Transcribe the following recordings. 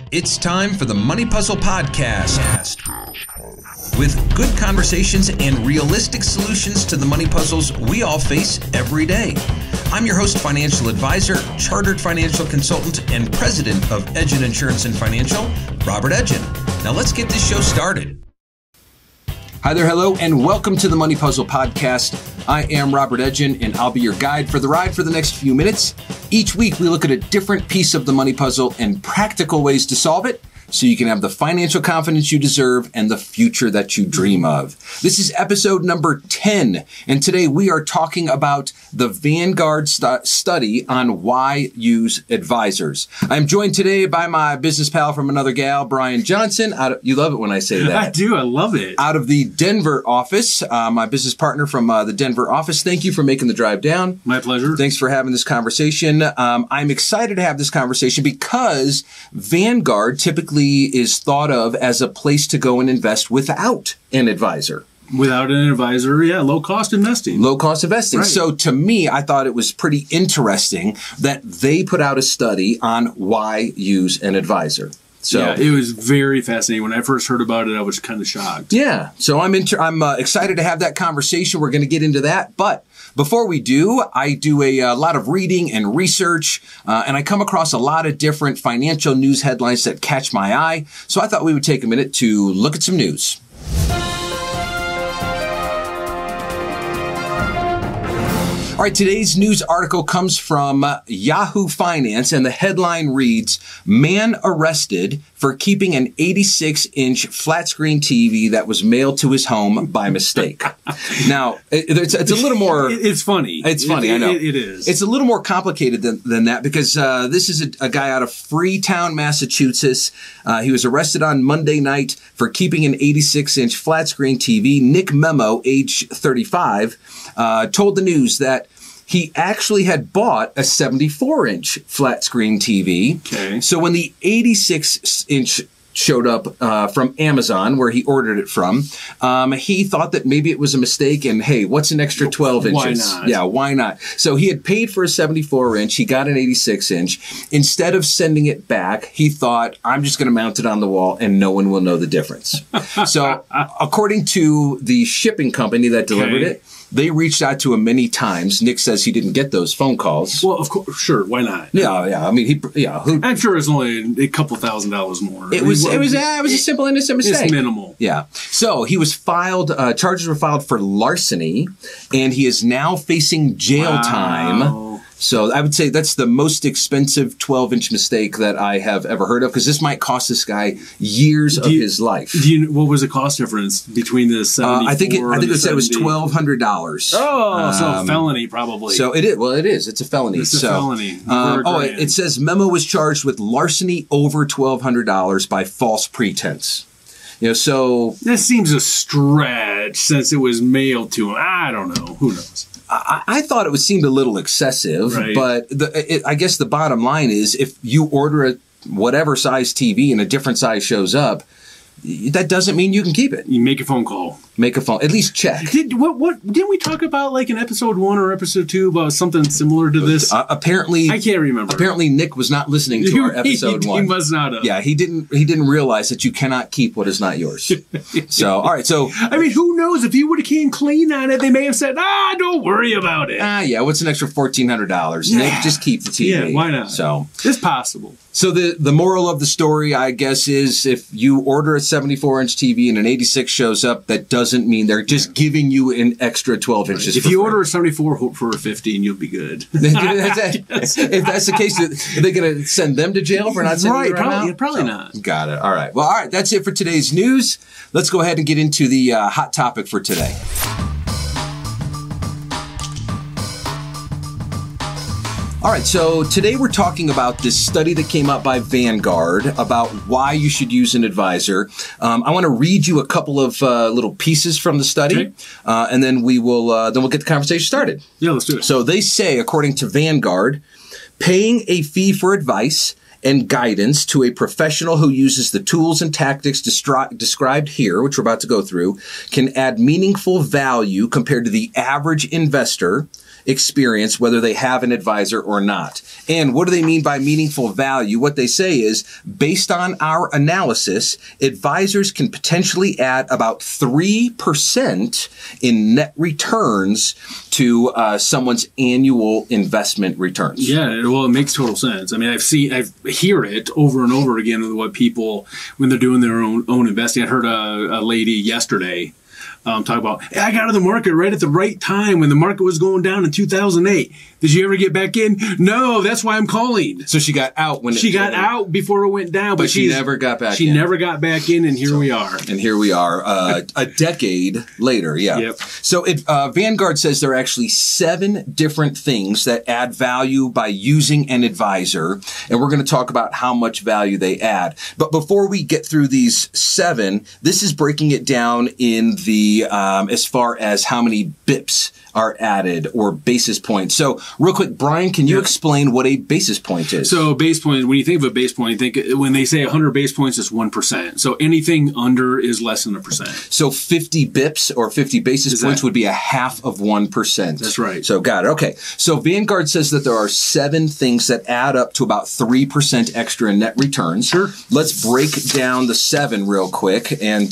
It's time for the Money Puzzle Podcast, with good conversations and realistic solutions to the money puzzles we all face every day. I'm your host, financial advisor, chartered financial consultant, and president of Edgen Insurance and Financial, Robert Edgen. Now let's get this show started. Hi there, hello, and welcome to the Money Puzzle Podcast. I am Robert Edgen, and I'll be your guide for the ride for the next few minutes. Each week, we look at a different piece of the money puzzle and practical ways to solve it so you can have the financial confidence you deserve and the future that you dream of. This is episode number 10, and today we are talking about the Vanguard study on why use advisors. I'm joined today by my business pal from another gal, Brian Johnson. You love it when I say that. I do. I love it. Out of the Denver office, my business partner from the Denver office. Thank you for making the drive down. My pleasure. Thanks for having this conversation. I'm excited to have this conversation because Vanguard typically is thought of as a place to go and invest without an advisor. Without an advisor, yeah, low-cost investing. Low-cost investing. Right. So to me, I thought it was pretty interesting that they put out a study on why use an advisor. So, yeah, it was very fascinating. When I first heard about it, I was kind of shocked. Yeah, so I'm excited to have that conversation. We're going to get into that, but before we do, I do a lot of reading and research, and I come across a lot of different financial news headlines that catch my eye. So I thought we would take a minute to look at some news. All right, today's news article comes from Yahoo Finance, and the headline reads, "Man arrested for keeping an 86-inch flat-screen TV that was mailed to his home by mistake." Now, it's a little more... It's funny. It's funny, I know. It is. It's a little more complicated than that because this is a guy out of Freetown, Massachusetts. He was arrested on Monday night for keeping an 86-inch flat-screen TV. Nick Memo, age 35, told the news that he actually had bought a 74-inch flat-screen TV. Okay. So when the 86-inch showed up from Amazon, where he ordered it from, he thought that maybe it was a mistake, and hey, what's an extra 12 inches? Why not? Yeah, why not? So he had paid for a 74-inch. He got an 86-inch. Instead of sending it back, he thought, I'm just going to mount it on the wall, and no one will know the difference. So according to the shipping company that delivered it, they reached out to him many times. Nick says he didn't get those phone calls. Well, of course, sure. Why not? Yeah. I mean, I'm sure it's only a couple $1,000s more. It was a simple innocent mistake. It's minimal. Yeah. So he was charges were filed for larceny, and he is now facing jail time. So I would say that's the most expensive 12-inch mistake that I have ever heard of, because this might cost this guy years of his life. What was the cost difference between the 74 I think it said it was $1,200. Oh, so a felony probably. So it is. Well, it is. It's a felony. It's a felony. It says Memo was charged with larceny over $1,200 by false pretense. So this seems a stretch since it was mailed to him. I don't know. Who knows? I thought it seemed a little excessive, right. But I guess the bottom line is if you order a whatever size TV and a different size shows up, that doesn't mean you can keep it. You make a phone call. Make a phone. At least check. Didn't we talk about like in episode 1 or episode 2 about something similar to this? Apparently, I can't remember. Apparently, Nick was not listening to our episode 1. He must not have. Yeah, he didn't realize that you cannot keep what is not yours. So, all right. So, I mean, who knows? If he would have came clean on it, they may have said, don't worry about it. Yeah. What's an extra $1,400? Yeah. Nick, just keep the TV. Yeah, why not? So, it's possible. So the moral of the story, I guess, is if you order a 74-inch TV and an 86 shows up, that doesn't mean they're just giving you an extra 12 inches. If you order a 74 for 15, you'll be good. If that's the case, are they going to send them to jail for not sending it out? Probably not. Got it. All right. Well, all right. That's it for today's news. Let's go ahead and get into the hot topic for today. All right, so today we're talking about this study that came out by Vanguard about why you should use an advisor. I want to read you a couple of little pieces from the study, and then we'll get the conversation started. Yeah, let's do it. So they say, according to Vanguard, paying a fee for advice and guidance to a professional who uses the tools and tactics described here, which we're about to go through, can add meaningful value compared to the average investor experience, whether they have an advisor or not. And what do they mean by meaningful value? What they say is, based on our analysis, advisors can potentially add about 3% in net returns to someone's annual investment returns. Yeah, well, it makes total sense. I mean, I hear it over and over again with what people, when they're doing their own investing. I heard a lady yesterday talk about, hey, I got out of the market right at the right time when the market was going down in 2008. Did you ever get back in? No, that's why I'm calling. So she got out when she got out before it went down, but she never got back in. She never got back in, and here we are. And here we are, a decade later. Yeah. Yep. So Vanguard says there are actually 7 different things that add value by using an advisor, and we're going to talk about how much value they add. But before we get through these 7, this is breaking it down in the as far as how many bips are added or basis points. So real quick, Brian, can you explain what a basis point is? So a base point, when you think of a base point, think when they say 100 base points, it's 1%. So anything under is less than 1%. So 50 bips or 50 basis points would be a half of 1%. That's right. So got it. Okay. So Vanguard says that there are 7 things that add up to about 3% extra in net returns. Sure. Let's break down the 7 real quick, and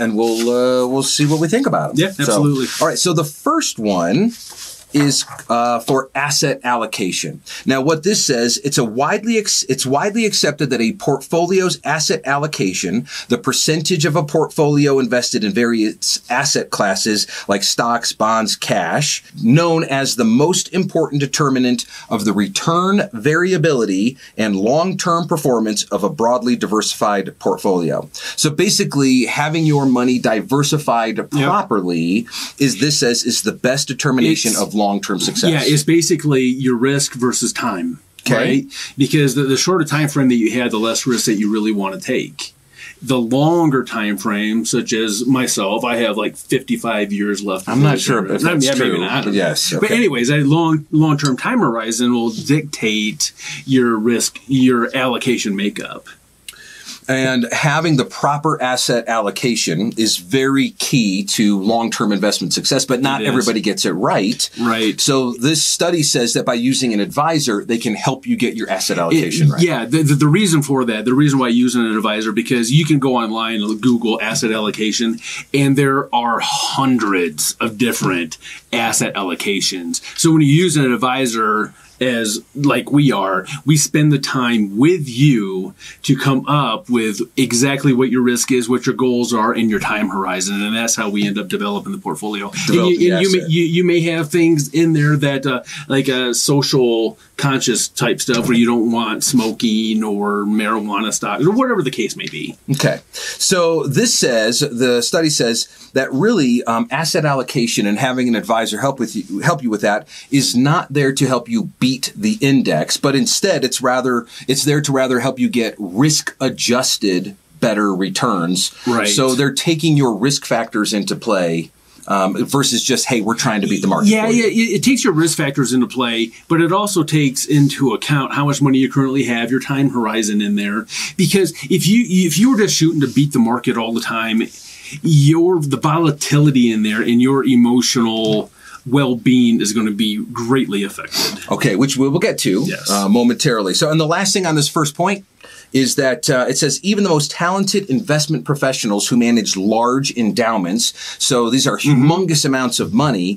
we'll see what we think about them. Yeah, absolutely. All right. So the first one is for asset allocation. Now, what this says, it's widely accepted that a portfolio's asset allocation, the percentage of a portfolio invested in various asset classes like stocks, bonds, cash, known as the most important determinant of the return variability and long-term performance of a broadly diversified portfolio. So basically, having your money diversified properly is the best determination of long-term success. Yeah, it's basically your risk versus time, right? Because the shorter time frame that you had, the less risk that you really want to take. The longer time frame, such as myself, I have like 55 years left. I'm not sure if that's true. Maybe not. But yes. Okay. But anyways, a long-term time horizon will dictate your risk, your allocation makeup. And having the proper asset allocation is very key to long-term investment success, but not everybody gets it right. Right. So this study says that by using an advisor, they can help you get your asset allocation right. Yeah. The reason for that, the reason why using an advisor, because you can go online and Google asset allocation, and there are hundreds of different asset allocations. So when you use an advisor, as like we spend the time with you to come up with exactly what your risk is, what your goals are, and your time horizon, and that's how we end up developing the portfolio. You may have things in there that like a social conscious type stuff where you don't want smoking or marijuana stocks or whatever the case may be. Okay, so the study says that really asset allocation and having an advisor help you with that is not there to help you beat the index, but instead it's there to rather help you get risk adjusted better returns. Right. So they're taking your risk factors into play. Versus just, hey, we're trying to beat the market. Yeah, it takes your risk factors into play, but it also takes into account how much money you currently have, your time horizon in there. Because if you were just shooting to beat the market all the time, the volatility in there and your emotional well-being is going to be greatly affected. Okay, which we will get to momentarily. So, and the last thing on this first point is that it says even the most talented investment professionals who manage large endowments, so these are humongous amounts of money,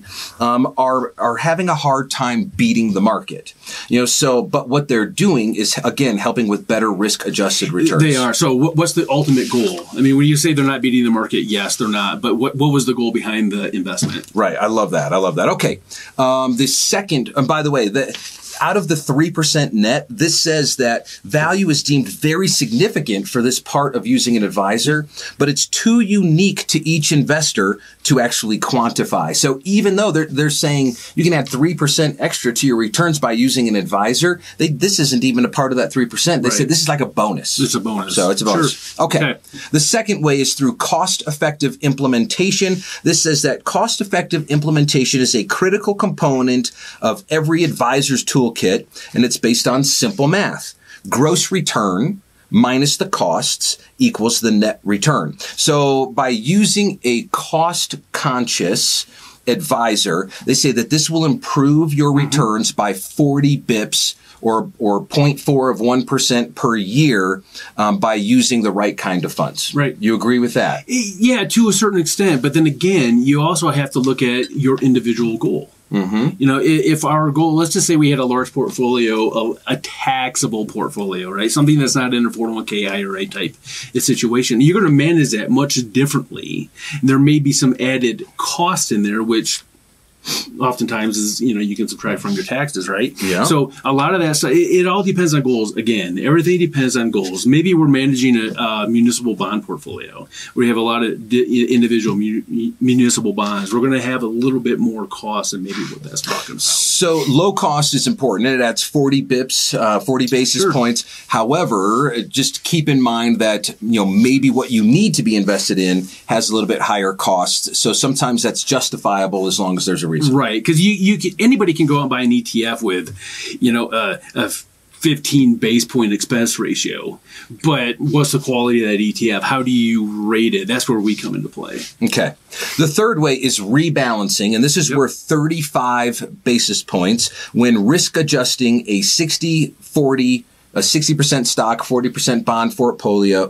are having a hard time beating the market. But what they're doing is, again, helping with better risk-adjusted returns. They are. So what's the ultimate goal? I mean, when you say they're not beating the market, yes, they're not. But what was the goal behind the investment? Right. I love that. Okay. The second, and by the way, out of the 3% net, this says that value is deemed very significant for this part of using an advisor, but it's too unique to each investor to actually quantify. So even though they're saying you can add 3% extra to your returns by using an advisor, this isn't even a part of that 3%. They said this is like a bonus. It's a bonus. So it's a bonus. Sure. Okay. The second way is through cost-effective implementation. This says that cost-effective implementation is a critical component of every advisor's toolkit, and it's based on simple math. Gross return minus the costs equals the net return. So by using a cost-conscious advisor, they say that this will improve your returns by 40 bips or 0.4 of 1% per year by using the right kind of funds. Right. You agree with that? Yeah, to a certain extent. But then again, you also have to look at your individual goal. You know, if our goal, let's just say we had a large portfolio, a taxable portfolio, right? Something that's not in a 401k IRA type situation. You're going to manage that much differently. There may be some added cost in there, which oftentimes is, you know, you can subtract from your taxes, right? Yeah. So a lot of that stuff, it all depends on goals. Again, everything depends on goals. Maybe we're managing a municipal bond portfolio. We have a lot of individual municipal bonds. We're going to have a little bit more cost than maybe what that's talking about. So low cost is important. It adds 40 bips, 40 basis points. However, just keep in mind that, you know, maybe what you need to be invested in has a little bit higher cost. So sometimes that's justifiable as long as there's a reason. Right, because anybody can go out and buy an ETF with, you know, a 15 base point expense ratio. But what's the quality of that ETF? How do you rate it? That's where we come into play. Okay. The third way is rebalancing, and this is worth 35 basis points when risk adjusting a 60-40 a 60% stock, 40% bond portfolio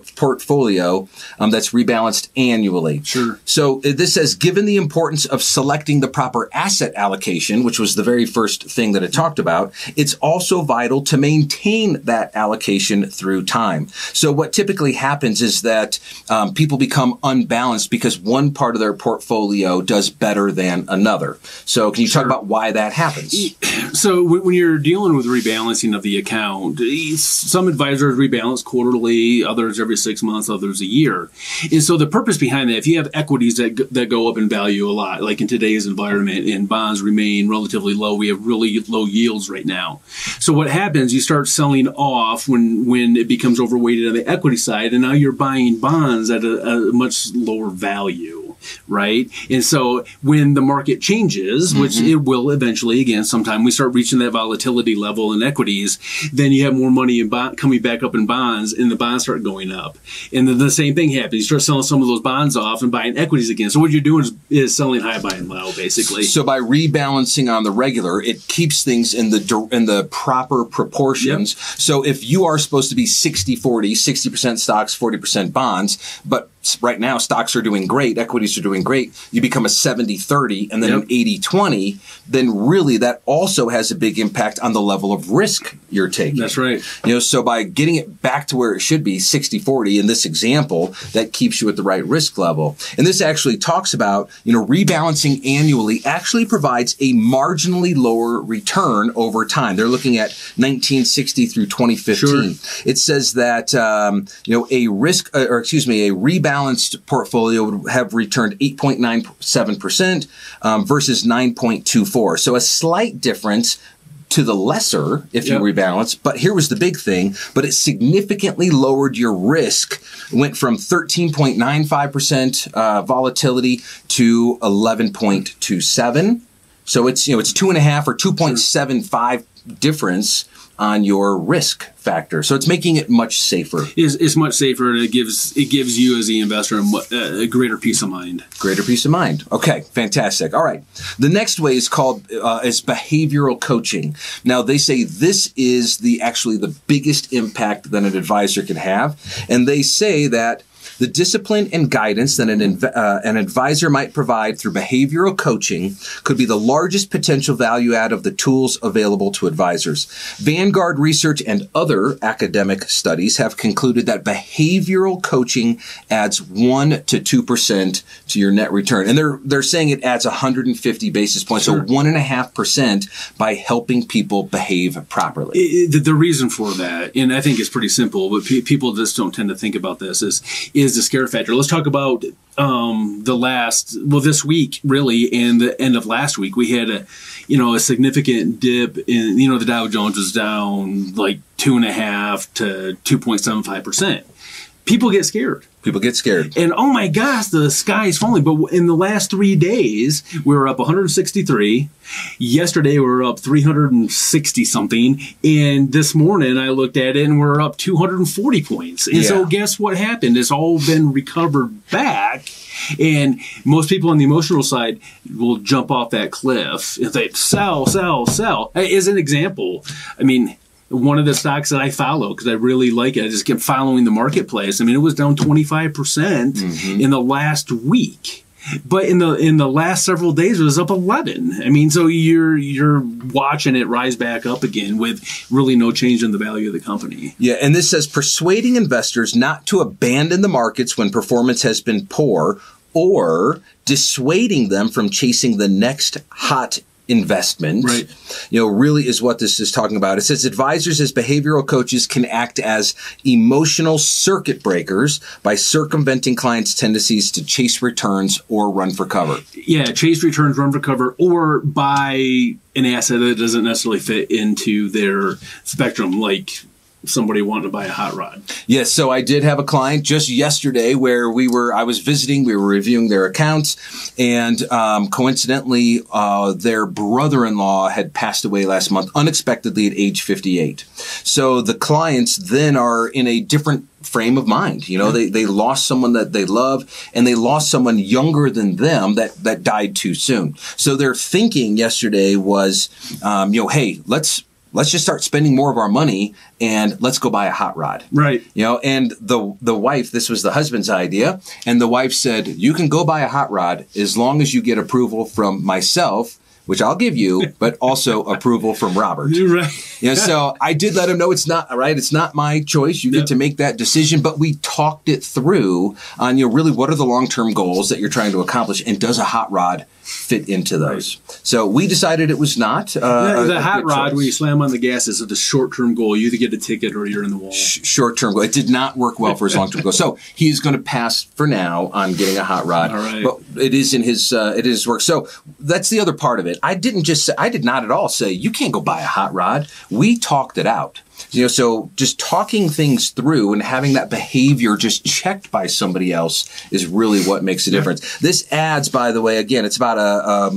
that's rebalanced annually. Sure. So this says, given the importance of selecting the proper asset allocation, which was the very first thing that it talked about, it's also vital to maintain that allocation through time. So what typically happens is that people become unbalanced because one part of their portfolio does better than another. So can you talk about why that happens? So when you're dealing with rebalancing of the account, some advisors rebalance quarterly, others every 6 months, others a year. And so the purpose behind that, if you have equities that go up in value a lot, like in today's environment, and bonds remain relatively low, we have really low yields right now. So what happens, you start selling off when it becomes overweighted on the equity side, and now you're buying bonds at a much lower value. Right. And so when the market changes, which it will eventually, again, sometime we start reaching that volatility level in equities, then you have more money coming back up in bonds, and the bonds start going up. And then the same thing happens. You start selling some of those bonds off and buying equities again. So what you're doing is selling high, buying low, basically. So by rebalancing on the regular, it keeps things in the proper proportions. Yep. So if you are supposed to be 60-40, 60% stocks, 40% bonds, but right now stocks are doing great, equities are doing great, you become a 70-30 and then an 80-20, then really that also has a big impact on the level of risk you're taking. That's right. You know, so by getting it back to where it should be, 60-40 in this example, that keeps you at the right risk level. And this actually talks about, you know, rebalancing annually actually provides a marginally lower return over time. They're looking at 1960 through 2015. Sure. It says that, you know, a rebalanced portfolio would have returned 8.97% versus 9.24. So a slight difference to the lesser if you rebalance. But here was the big thing. But it significantly lowered your risk. Went from 13.95% volatility to 11.27. So it's, you know, it's 2.5 or 2.75 difference on your risk factor. So it's making it much safer. It's much safer, and it gives you as the investor a greater peace of mind. Greater peace of mind. Okay, fantastic. All right. The next way is called is behavioral coaching. Now they say this is actually the biggest impact that an advisor can have, and they say that the discipline and guidance that an advisor might provide through behavioral coaching could be the largest potential value add of the tools available to advisors. Vanguard research and other academic studies have concluded that behavioral coaching adds 1 to 2% to your net return. And they're saying it adds 150 basis points, so 1.5% by helping people behave properly. The reason for that, and I think it's pretty simple, but people just don't tend to think about this, is the scare factor. Let's talk about this week, really, and the end of last week. We had a significant dip in, the Dow Jones was down like 2.5 to 2.75%. People get scared. And oh my gosh, the sky is falling. But in the last 3 days, we were up 163. Yesterday, we were up 360 something. And this morning, I looked at it and we're up 240 points. And so guess what happened? It's all been recovered back. And most people on the emotional side will jump off that cliff and say, sell, sell, sell. As an example, I mean, one of the stocks that I follow, because I really like it, I just kept following the marketplace. I mean, it was down 25% in the last week. But in the last several days, it was up 11. I mean, so you're watching it rise back up again with really no change in the value of the company. Yeah, and this says persuading investors not to abandon the markets when performance has been poor, or dissuading them from chasing the next hot investment, right, really is what this is talking about. It says advisors as behavioral coaches can act as emotional circuit breakers by circumventing clients' tendencies to chase returns or run for cover. Yeah, chase returns, run for cover, or buy an asset that doesn't necessarily fit into their spectrum, like somebody wanting to buy a hot rod. Yes, so I did have a client just yesterday where I was visiting, we were reviewing their accounts, and coincidentally, their brother-in-law had passed away last month unexpectedly at age 58. So the clients then are in a different frame of mind. They lost someone that they love, and they lost someone younger than them that died too soon. So their thinking yesterday was, hey, let's just start spending more of our money and let's go buy a hot rod. Right. And the wife, this was the husband's idea, and the wife said, you can go buy a hot rod as long as you get approval from myself, which I'll give you, but also approval from Robert. Right. So I did let him know it's not right. It's not my choice. You get to make that decision. But we talked it through on, really what are the long-term goals that you're trying to accomplish, and does a hot rod fit into those? Right. So we decided it was not. The hot rod, when you slam on the gas, is a short-term goal. You either get a ticket or you're in the wall. Short-term goal. It did not work well for his long-term goal. So he's going to pass for now on getting a hot rod. All right. But it is in his work. So that's the other part of it. I did not at all say you can't go buy a hot rod. We talked it out. So just talking things through and having that behavior just checked by somebody else is really what makes a difference. This adds, by the way, again, it's about a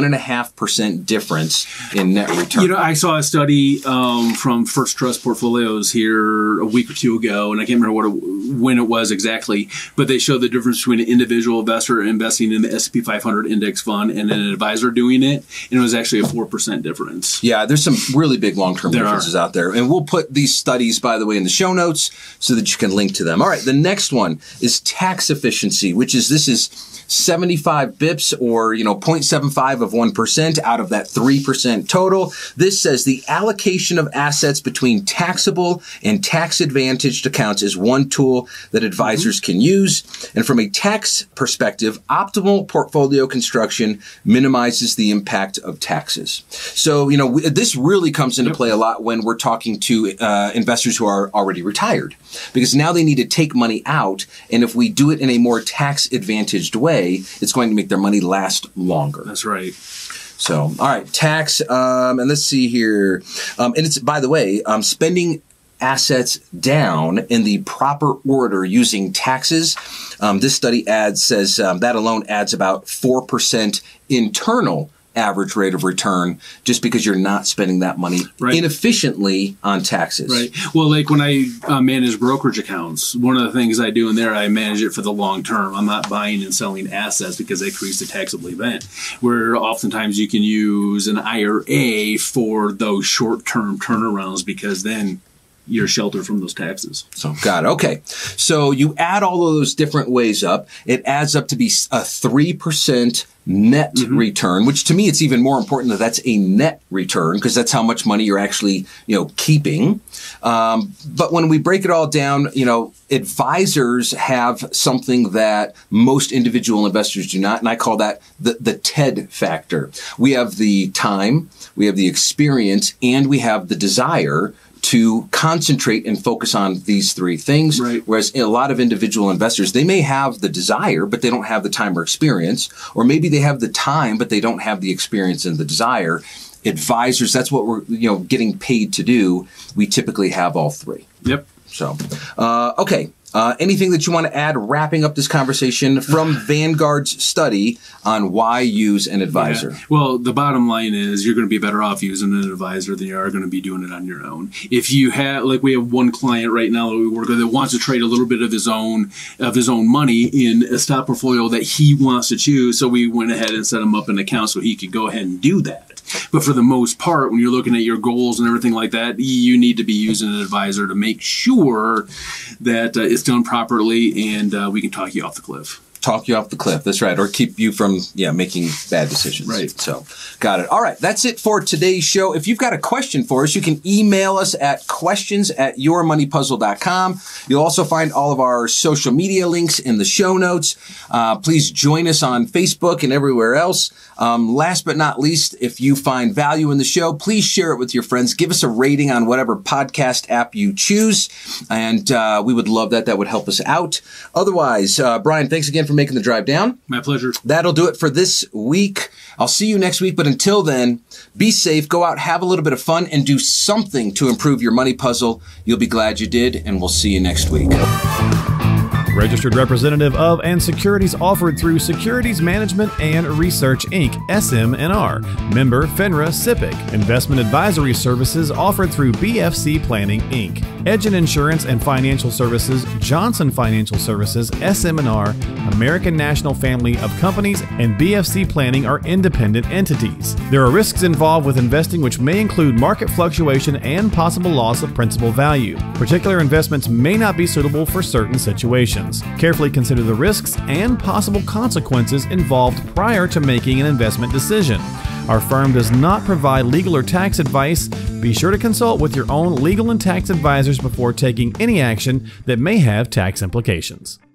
1.5% difference in net return. I saw a study from First Trust Portfolios here a week or two ago, and I can't remember when it was exactly, but they showed the difference between an individual investor investing in the S&P 500 index fund and an advisor doing it, and it was actually a 4% difference. Yeah, there's some really big long-term differences out there, and we'll put these studies, by the way, in the show notes so that you can link to them. All right, the next one is tax efficiency, this is 75 bips or 0.75 of 1% out of that 3% total. This says the allocation of assets between taxable and tax advantaged accounts is one tool that advisors can use. And from a tax perspective, optimal portfolio construction minimizes the impact of taxes. So, this really comes into play a lot when we're talking to investors who are already retired, because now they need to take money out. And if we do it in a more tax advantaged way, it's going to make their money last longer. That's right. So, all right, tax, and let's see here. And it's, by the way, spending assets down in the proper order using taxes. This study says that alone adds about 4% internal average rate of return, just because you're not spending that money inefficiently on taxes. Right. Well, like when I manage brokerage accounts, one of the things I do in there, I manage it for the long term. I'm not buying and selling assets because they create a taxable event, where oftentimes you can use an IRA for those short-term turnarounds, because then you're sheltered from those taxes. So, got it. Okay. So you add all of those different ways up, it adds up to be a 3% net return, which to me, it's even more important that that's a net return, because that's how much money you're actually, keeping. But when we break it all down, advisors have something that most individual investors do not, and I call that the TED factor. We have the time, we have the experience, and we have the desire to concentrate and focus on these three things. Right. Whereas a lot of individual investors, they may have the desire, but they don't have the time or experience, or maybe they have the time, but they don't have the experience and the desire. Advisors, that's what we're getting paid to do. We typically have all three. Yep. So, okay. Anything that you want to add wrapping up this conversation from Vanguard's study on why use an advisor? Yeah. Well, the bottom line is you're going to be better off using an advisor than you are going to be doing it on your own. If you have, like we have one client right now that we work with that wants to trade a little bit of his own money in a stock portfolio that he wants to choose, so we went ahead and set him up an account so he could go ahead and do that. But for the most part, when you're looking at your goals and everything like that, you need to be using an advisor to make sure that it's done properly, and we can talk you off the cliff. Talk you off the cliff. That's right. Or keep you from making bad decisions. Right. So, got it. All right. That's it for today's show. If you've got a question for us, you can email us at questions@yourmoneypuzzle.com. You'll also find all of our social media links in the show notes. Please join us on Facebook and everywhere else. Last but not least, if you find value in the show, please share it with your friends. Give us a rating on whatever podcast app you choose. And we would love that. That would help us out. Otherwise, Brian, thanks again for making the drive down. My pleasure. That'll do it for this week. I'll see you next week. But until then, be safe, go out, have a little bit of fun, and do something to improve your money puzzle. You'll be glad you did, and we'll see you next week. Registered representative of and securities offered through Securities Management and Research, Inc., SM&R. Member FINRA SIPC. Investment advisory services offered through BFC Planning, Inc. Edge and Insurance and Financial Services, Johnson Financial Services, SM&R, American National Family of Companies, and BFC Planning are independent entities. There are risks involved with investing which may include market fluctuation and possible loss of principal value. Particular investments may not be suitable for certain situations. Carefully consider the risks and possible consequences involved prior to making an investment decision. Our firm does not provide legal or tax advice. Be sure to consult with your own legal and tax advisors before taking any action that may have tax implications.